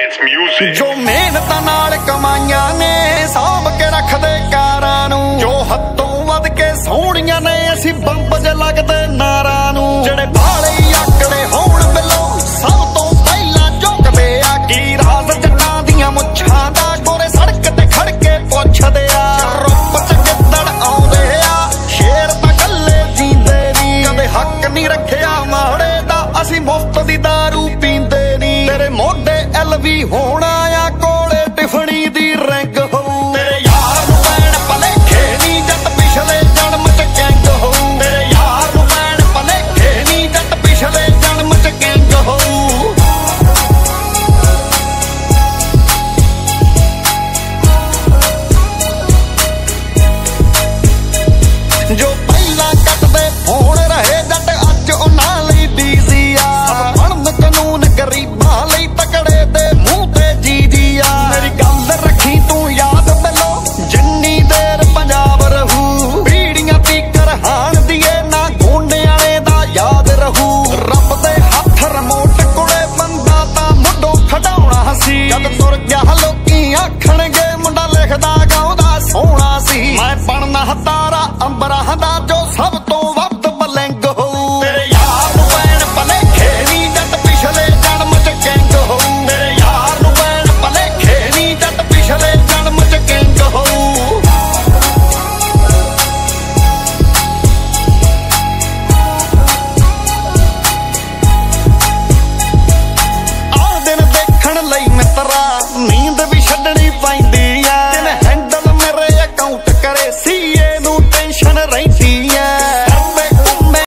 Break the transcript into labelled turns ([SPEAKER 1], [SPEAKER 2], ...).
[SPEAKER 1] जो मेहनत नाल कमाइयां ने साਂਭ के रखदे कारां नूं, जो हत्तों वध के सोहणियां ने असीं बंब ज लगदे नारां नूं। ਜਿਹੜੇ भाले आकड़े होण बिलों सब तो पहला झुकदे आ, की राज जट्टां दीयां मुੱਛਾਂ दा गोरे सड़क ते खड़ के पुछदे आ। रुप च गिੱਦੜ आउंदे आ, शेर तां कल्ले जींदे नी, कदे हक नहीं रखिया माड़े दा, असीं मुफ्त दी दारू पींदे नी। तेरे मोढे LV होण